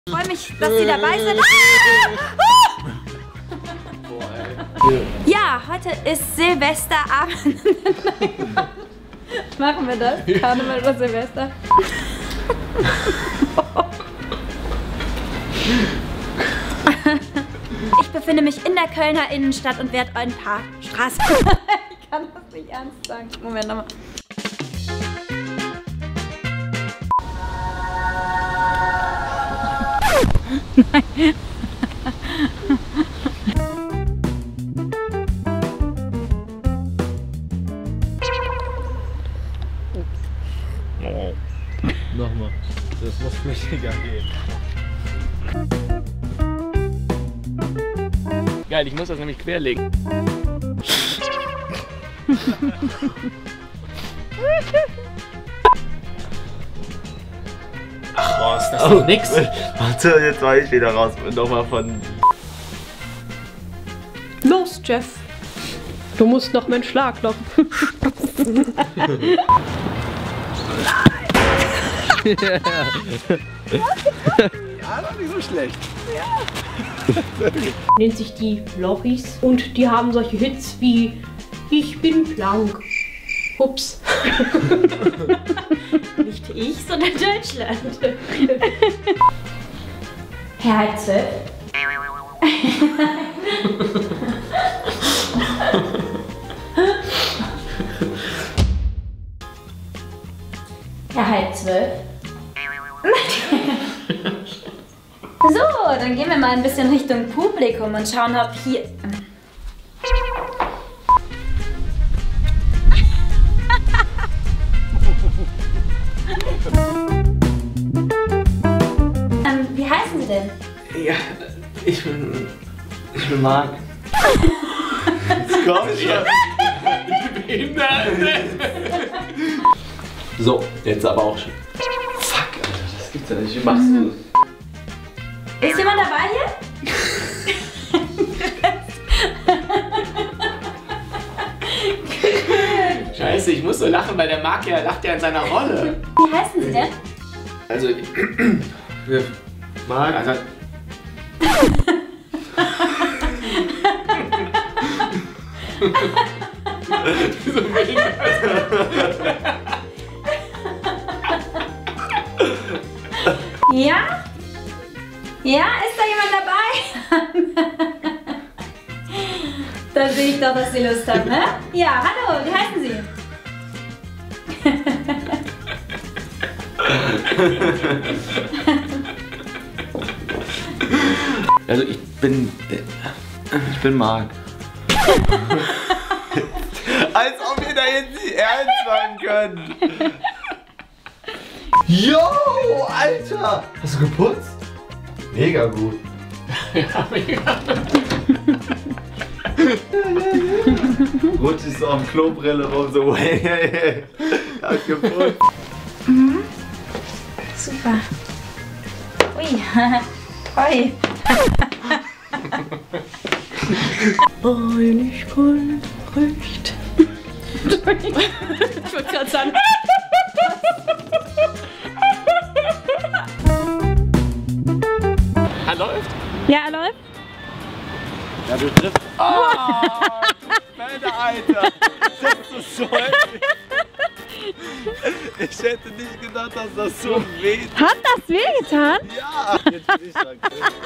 Ich freue mich, dass Sie dabei sind. Ja, heute ist Silvesterabend. Machen wir das? Karneval oder Silvester? Ich befinde mich in der Kölner Innenstadt und werde ein paar Straßen. Ich kann das nicht ernst sagen. Moment nochmal. Nein. Oh. Nochmal. Das muss flüssiger gehen. Geil, ich muss das nämlich querlegen. Ach, boah, ist das doch nix. Warte, jetzt war ich wieder raus. Nochmal von... Los, Jeff. Du musst noch meinen Schlag klopfen. Ja, doch nicht so schlecht. Nennt sich die Lochis und die haben solche Hits wie Ich bin blank. Ups. Nicht ich, sondern Deutschland. Herr Heitze. Herr Heitze. So, dann gehen wir mal ein bisschen Richtung Publikum und schauen, ob hier... wie heißen Sie denn? Ja, ich bin Marc. Jetzt komm schon. So, jetzt aber auch schon. Fuck, Alter, das gibt's ja nicht. Wie machst du das? Ist jemand dabei hier? Scheiße, ich muss so lachen, weil der Marc ja lacht ja in seiner Rolle. Wie heißen Sie denn? Also, Marc. Also, Ja? Ja, ist da jemand dabei? Da sehe ich doch, dass Sie Lust haben, ne? Ja, hallo, wie heißen Sie? also ich bin Marc. Als ob wir da jetzt nicht ernst machen können. Yo, Alter! Hast du geputzt? Mega gut. Ja, mega. Rutscht so am Klobrille rum, so hey, hat geputzt. Mhm. Super. Ui. Ui. Einigkeit recht. Ich wollte gerade sagen. Er läuft? Ja, er läuft. Ja, du triffst. Oh, Alter! Das ist so heftig. Ich hätte nicht gedacht, dass das so weh tut. Hat das wehgetan? Ja! Jetzt bin ich dran.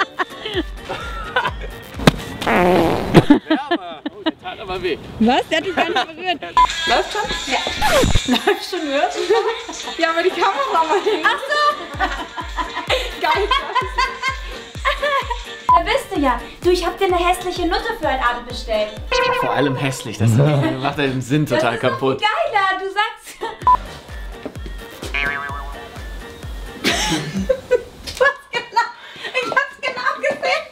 Wärmer. Oh, der tat aber weh. Was? Der hat dich gar nicht berührt. Läuft schon? Ja. Läuft schon, wirklich? Ja, aber die Kamera war nicht. Ach so! Geil. Da bist du ja. Du, ich hab dir eine hässliche Nutte für heute Abend bestellt. Vor allem hässlich, das macht den Sinn total das ist kaputt. Doch viel geiler, du sagst. Du hast genau. Ich hab's genau gesehen.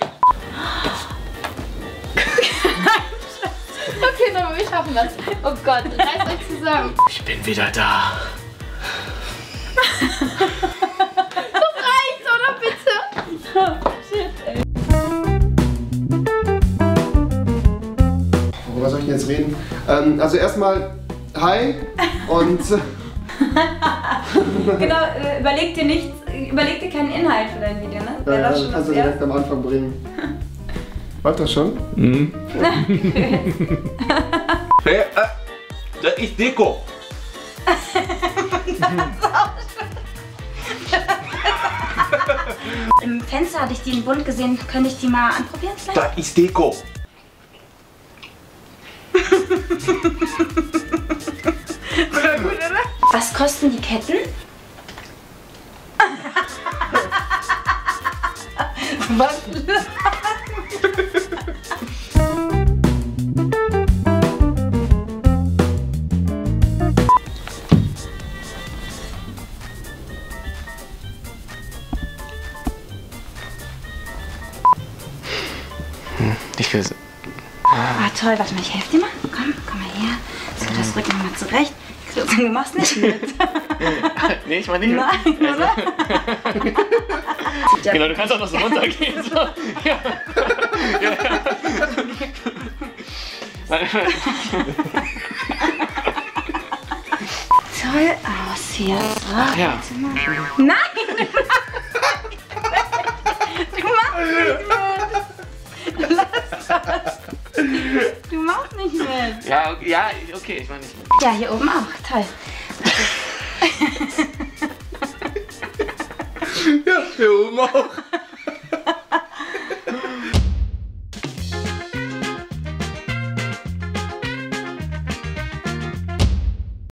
Okay, aber wir schaffen das. Oh Gott, reißt euch zusammen. Ich bin wieder da. Das reicht, oder bitte? Shit, ey. Worüber soll ich denn jetzt reden? Also erstmal hi und Genau, überleg dir nichts überleg dir keinen Inhalt für dein Video, ne? Ja, das das kannst du direkt am Anfang bringen. Läuft das schon? Hey, das ist Deko. Im Fenster hatte ich die in bunt gesehen. Könnte ich die mal anprobieren vielleicht? Das ist Deko. Was kosten die Ketten? Was? Ich will. Ah, toll, warte mal, ich helfe dir mal. Komm mal her. So, das rücken wir mal zurecht. Du machst nicht mit. Nee, ich meine nicht. Nein, oder? Genau, du kannst auch noch so runtergehen. So. Ja. Ja. Toll aus hier. So, Ja. Nein! Du machst nicht mit! Lass das! Du machst nicht mit! Ja, okay, ich meine nicht. Ja, hier oben auch. Toll. Ja, hier oben auch.